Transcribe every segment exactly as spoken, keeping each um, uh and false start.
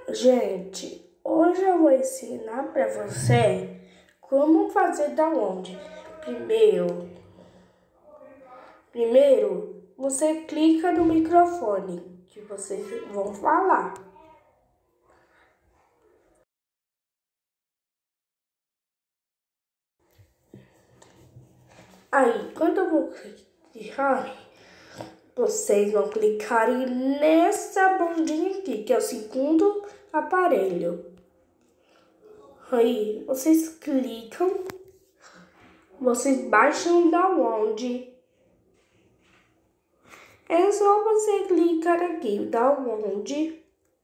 Gente, hoje eu vou ensinar para você como fazer download. Primeiro, primeiro você clica no microfone que vocês vão falar. Aí, quando eu vou clicar, vocês vão clicar nessa bundinha aqui, que é o segundo aparelho. Aí, vocês clicam, vocês baixam o download. É só você clicar aqui, download.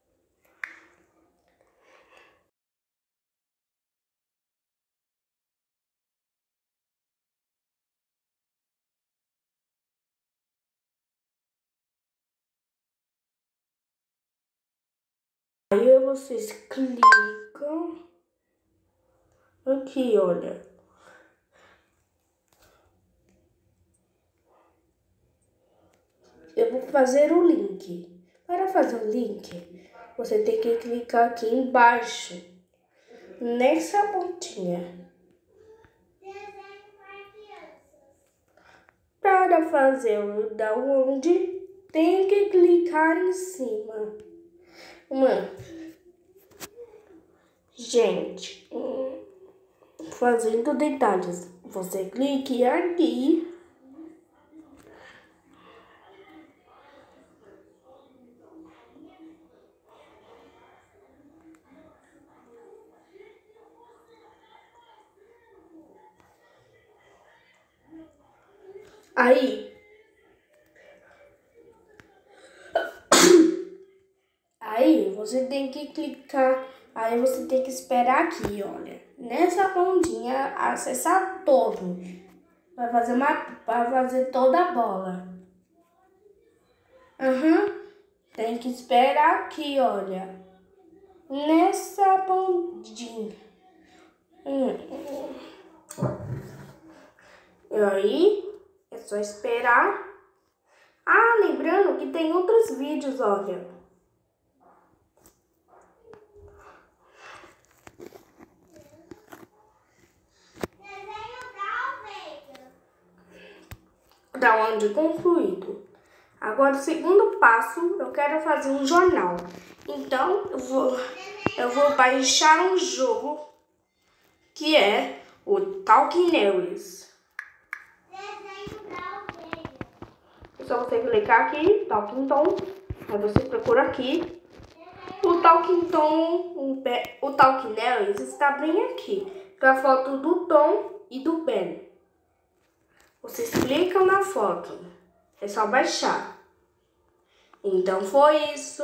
Aí vocês clicam aqui, olha. Eu vou fazer o link. Para fazer o link, você tem que clicar aqui embaixo, nessa pontinha. Para fazer o download, tem que clicar em cima. Mano, gente, fazendo detalhes, você clique aqui. Aí, aí você tem que clicar, aí você tem que esperar aqui, olha, nessa pontinha, acessar todo, vai fazer uma, vai fazer toda a bola. Uhum. Tem que esperar aqui, olha, nessa pontinha. Hum. E aí, é só esperar. Ah, lembrando que tem outros vídeos, olha. Download concluído. Agora, o segundo passo, eu quero fazer um jornal. Então, eu vou, eu vou baixar um jogo que é o Talking News. É só você clicar aqui, Talking Tom. Aí você procura aqui. O Talking Tom, o Talking News está bem aqui. Com a foto do Tom e do Ben. Vocês clicam na foto. É só baixar. Então foi isso.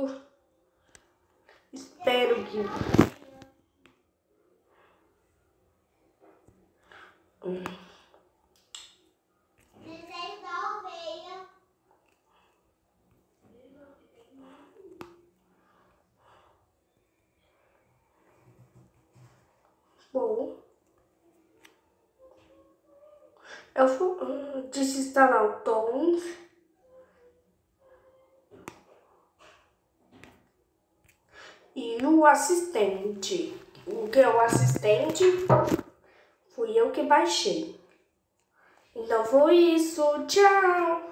Espero que... Hum. Bom, eu vou desinstalar o Tom. E o assistente. O que é o assistente? Fui eu que baixei. Então foi isso. Tchau!